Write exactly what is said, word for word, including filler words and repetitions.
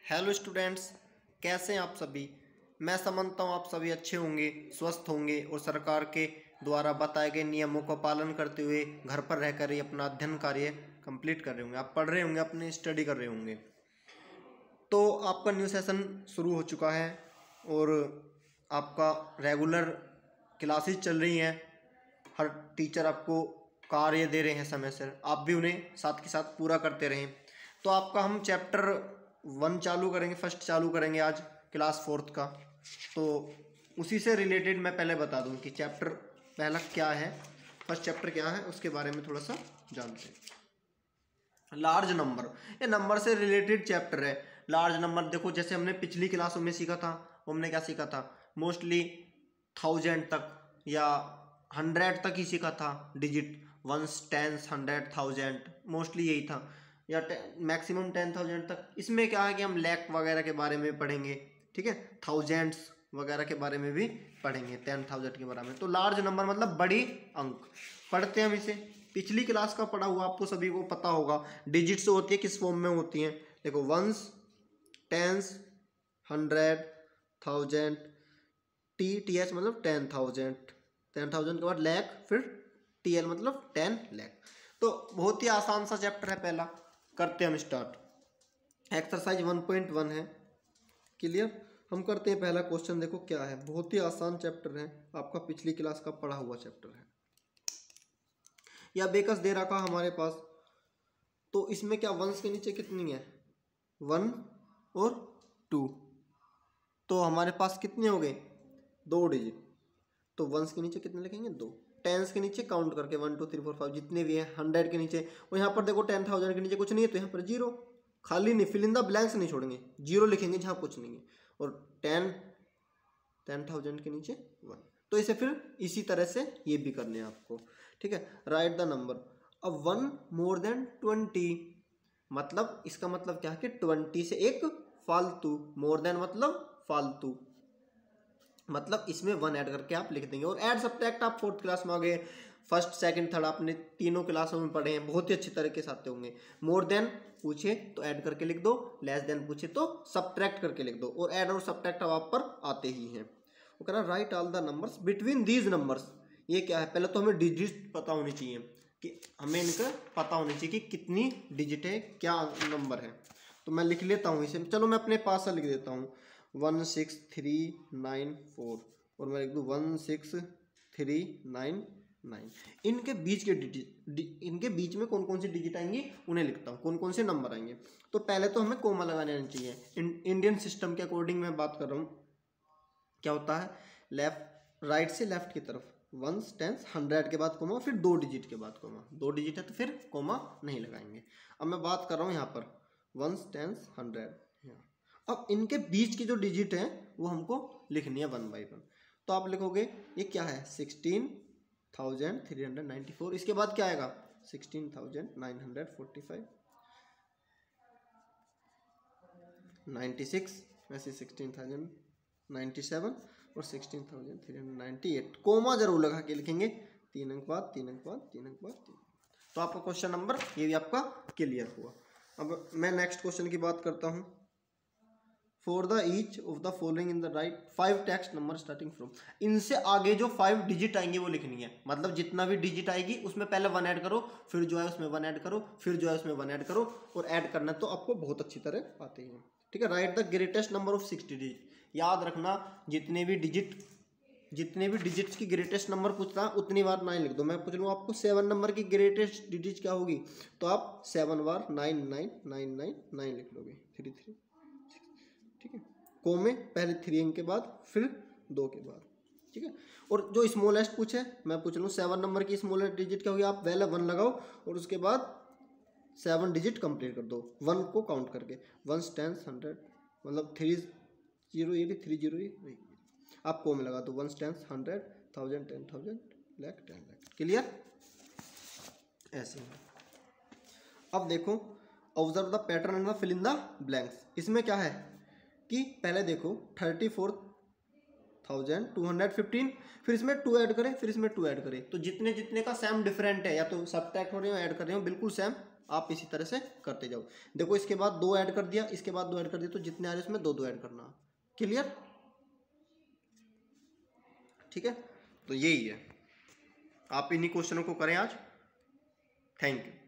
Hello students, कैसे हैं आप सभी। मैं समझता हूँ आप सभी अच्छे होंगे, स्वस्थ होंगे और सरकार के द्वारा बताए गए नियमों का पालन करते हुए घर पर रहकर ही अपना अध्ययन कार्य कंप्लीट कर रहे होंगे। आप पढ़ रहे होंगे, अपनी स्टडी कर रहे होंगे। तो आपका न्यू सेशन शुरू हो चुका है और आपका रेगुलर क्लासेस चल रही हैं। हर टीचर आपको कार्य दे रहे हैं समय से, आप भी उन्हें साथ के साथ पूरा करते रहें। तो आपका हम चैप्टर वन चालू करेंगे, फर्स्ट चालू करेंगे आज क्लास फोर्थ का। तो उसी से रिलेटेड मैं पहले बता दूं कि चैप्टर पहला क्या है, फर्स्ट चैप्टर क्या है, उसके बारे में थोड़ा सा जानते हैं। लार्ज नंबर, ये नंबर से रिलेटेड चैप्टर है। लार्ज नंबर देखो, जैसे हमने पिछली क्लासों में सीखा था, वो हमने क्या सीखा था, मोस्टली थाउजेंड तक या हंड्रेड तक ही सीखा था। Digit ones, tens, hundred, thousand, mostly यही था, या मैक्सिमम टेन थाउजेंड तक। इसमें क्या है कि हम लैख वगैरह के बारे में पढ़ेंगे, ठीक है, थाउजेंड्स वगैरह के बारे में भी पढ़ेंगे, टेन थाउजेंड के बारे में। तो लार्ज नंबर मतलब बड़ी अंक पढ़ते हैं हम इसे। पिछली क्लास का पढ़ा हुआ आपको सभी को पता होगा। डिजिट्स होती है किस फॉर्म में होती हैं, देखो, ones, tens, hundred, thousand, T T H मतलब टेन थाउजेंड, टेन थाउजेंड के बाद लैख, फिर टी एल मतलब टेन लैख। तो बहुत ही आसान सा चैप्टर है पहला, करते हैं हम start. Exercise one point one है, क्लियर। हम करते हैं पहला क्वेश्चन। देखो क्या है, बहुत ही आसान चैप्टर है, आपका पिछली क्लास का पढ़ा हुआ चैप्टर है। या बेकस दे रखा हमारे पास, तो इसमें क्या वंस के नीचे कितनी है, वन और टू, तो हमारे पास कितने हो गए, दो डिजिट। तो वंस के नीचे कितने लिखेंगे, दो। टेंस के नीचे काउंट करके one two three four five जितने भी हैं। हंड्रेड के नीचे, और यहाँ पर देखो टेन थाउजेंड के नीचे कुछ नहीं है, तो यहाँ पर जीरो, खाली नहीं, फिल इन द ब्लैंक्स नहीं छोड़ेंगे, जीरो लिखेंगे जहाँ कुछ नहीं है। और टेन टेन थाउजेंड के नीचे वन। तो इसे फिर इसी तरह से ये भी करने हैं आपको, ठीक है। Write the number. अब वन मोर देन ट्वेंटी, मतलब इसका मतलब क्या है कि ट्वेंटी से एक फालतू, मोर देन मतलब फालतू, मतलब इसमें वन ऐड करके आप लिख देंगे। और ऐड सब्ट्रैक्ट आप फोर्थ क्लास में आ गए, फर्स्ट सेकंड थर्ड आपने तीनों क्लासों में पढ़े हैं, बहुत ही अच्छी तरीके से आते होंगे। मोर देन पूछे तो ऐड करके लिख दो, लेस देन पूछे तो सब्ट्रैक्ट करके लिख दो, और ऐड और सब्ट्रैक्ट अब आप पर आते ही हैं। वो कह रहा write all the numbers between these numbers. ये क्या है, पहले तो हमें डिजिट पता होनी चाहिए, कि हमें इनका पता होनी चाहिए कि कितनी डिजिट है, क्या नंबर है। तो मैं लिख लेता हूँ इसे, चलो मैं अपने पास से लिख देता हूँ, one six three nine four, और मैं लिख दूँ one six three nine nine. इनके बीच के डिजिट, इनके बीच में कौन कौन सी डिजिट आएंगी उन्हें लिखता हूँ, कौन कौन से नंबर आएंगे। तो पहले तो हमें कोमा लगाने आनी चाहिए। इंडियन सिस्टम के अकॉर्डिंग मैं बात कर रहा हूँ, क्या होता है, लेफ्ट, राइट से लेफ्ट की तरफ, वंस, टेंस, हंड्रेड के बाद कोमा, फिर दो डिजिट के बाद कोमा। दो डिजिट है तो फिर कोमा नहीं लगाएंगे। अब मैं बात कर रहा हूँ यहाँ पर वंस, टेंस, हंड्रेड। अब इनके बीच की जो डिजिट है वो हमको लिखनी है वन बाई वन। तो आप लिखोगे ये क्या है, sixteen thousand three hundred ninety four. इसके बाद क्या आएगा, sixteen thousand nine hundred forty five, ninety six, वैसे सिक्सटीन थाउजेंड नाइन्टी सेवन और sixteen thousand three hundred ninety eight. Comma जरूर लगा के लिखेंगे, तीन अंक बाद, तीन अंक बाद, तीन अंक बाद, तीन। तो आपका क्वेश्चन नंबर ये भी आपका क्लियर हुआ। अब मैं नेक्स्ट क्वेश्चन की बात करता हूँ। For the each of the following in the right five text number starting from. इनसे आगे जो फाइव डिजिट आएंगे वो लिखनी है, मतलब जितना भी डिजिट आएगी उसमें पहले वन ऐड करो, फिर जो है उसमें वन ऐड करो, फिर जो है उसमें वन ऐड करो, और ऐड करना तो आपको बहुत अच्छी तरह आते हैं, ठीक है। Write the greatest number of sixty digit. याद रखना, जितने भी डिजिट जितने भी डिजिट्स की ग्रेटेस्ट नंबर पूछता है उतनी बार नाइन लिख दो। मैं पूछ लूँ आपको सेवन नंबर की ग्रेटेस्ट डिजिट क्या होगी, तो आप सेवन बार nine nine nine nine nine लिख लोगे, थ्री थ्री, ठीक है। कोमे पहले थ्री अंक के बाद, फिर दो के बाद, ठीक है। और जो स्मॉलेस्ट पूछे, मैं पूछ लूँ सेवन नंबर की स्मॉलेस्ट डिजिट क्या होगी, आप पहले वन लगाओ और उसके बाद सेवन डिजिट कंप्लीट कर दो, वन को काउंट करके, वन टेंस हंड्रेड, मतलब थ्री जीरो ये थ्री जीरो ये, आप कोमे लगा दो, one tens hundred, thousand, ten thousand, lakh, ten lakh, clear. ऐसे अब देखो, observe the pattern and fill in the blanks. इसमें क्या है कि पहले देखो thirty four thousand two hundred fifteen, फिर इसमें टू ऐड करें, फिर इसमें टू ऐड करें, तो जितने जितने का सेम डिफरेंट है, या तो सब्ट्रैक्ट हो रहे हो ऐड कर रहे हो, बिल्कुल सेम आप इसी तरह से करते जाओ। देखो इसके बाद दो ऐड कर दिया, इसके बाद दो ऐड कर दिया, तो जितने आ रहे उसमें दो दो ऐड करना। क्लियर? ठीक है, तो यही है, आप इन्हीं क्वेश्चनों को करें आज। Thank you.